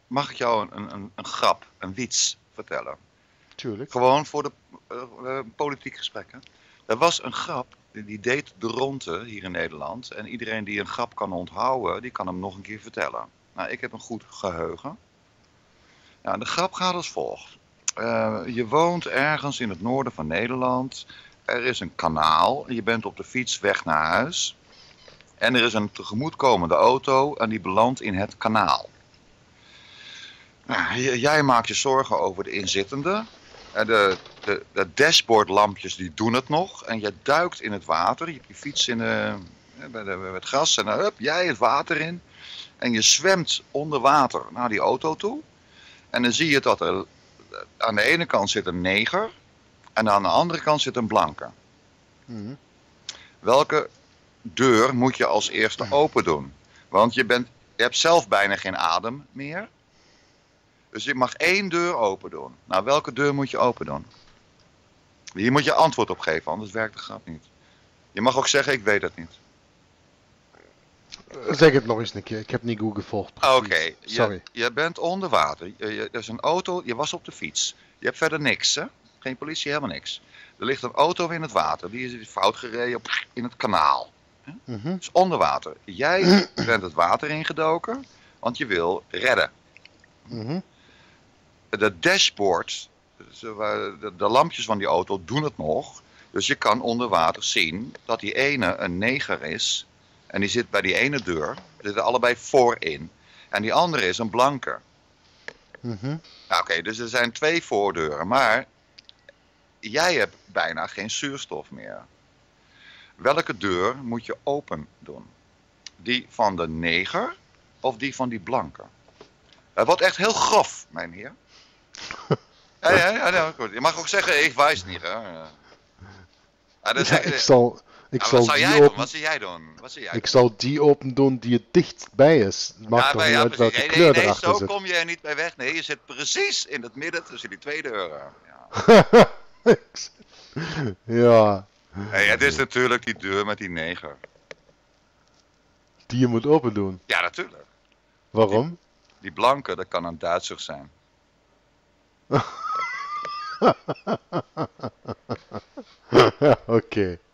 mag ik jou een grap, een wiets vertellen? Tuurlijk. Gewoon voor de politiek gesprekken. Er was een grap, die deed de ronde hier in Nederland. En iedereen die een grap kan onthouden, die kan hem nog een keer vertellen. Nou, ik heb een goed geheugen. Nou, de grap gaat als volgt. Je woont ergens in het noorden van Nederland. Er is een kanaal. Je bent op de fiets weg naar huis. En er is een tegemoetkomende auto en die belandt in het kanaal. Nou, jij maakt je zorgen over de inzittende. De dashboardlampjes die doen het nog. En je duikt in het water. Je hebt je fiets bij het gras en dan hup, jij het water in. En je zwemt onder water naar die auto toe. En dan zie je dat er aan de ene kant zit een neger. En aan de andere kant zit een blanke. Mhm. Welke deur moet je als eerste open doen? Want je hebt zelf bijna geen adem meer. Dus je mag 1 deur open doen. Nou, welke deur moet je open doen? Hier moet je antwoord op geven, anders werkt de grap niet. Je mag ook zeggen, ik weet het niet. Zeg het nog eens een keer, ik heb niet goed gevolgd. Oké, Sorry. je bent onder water. Er is een auto, je was op de fiets. Je hebt verder niks, hè? Geen politie, helemaal niks. Er ligt een auto in het water, die is fout gereden in het kanaal. Mhm. Dus onder water. Jij bent het water ingedoken, want je wil redden. Mhm. De dashboard, de lampjes van die auto doen het nog. Dus je kan onder water zien dat die ene een neger is. En die zit bij die ene deur. Ze zitten allebei voorin. En die andere is een blanke. Mhm. Nou, oké, dus er zijn 2 voordeuren. Maar jij hebt bijna geen zuurstof meer. Welke deur moet je open doen? Die van de neger of die van die blanke? Het wordt echt heel grof, mijn heer. Ja, goed. Je mag ook zeggen, ik wijs niet. Hè. Ja, Ja, ik zal wat zou die jij doen? open... Wat zou jij doen? Ik zal die open doen die het dichtstbij is. Het maakt toch niet uit welke precies. kleur Nee, erachter zo zit. kom je er niet bij weg. Nee, je zit precies in het midden tussen die 2 deuren. Ja. Ja. Hey, het is natuurlijk die deur met die neger. Die je moet open doen. Ja, natuurlijk. Waarom? Die blanke, dat kan een Duitser zijn. Oké.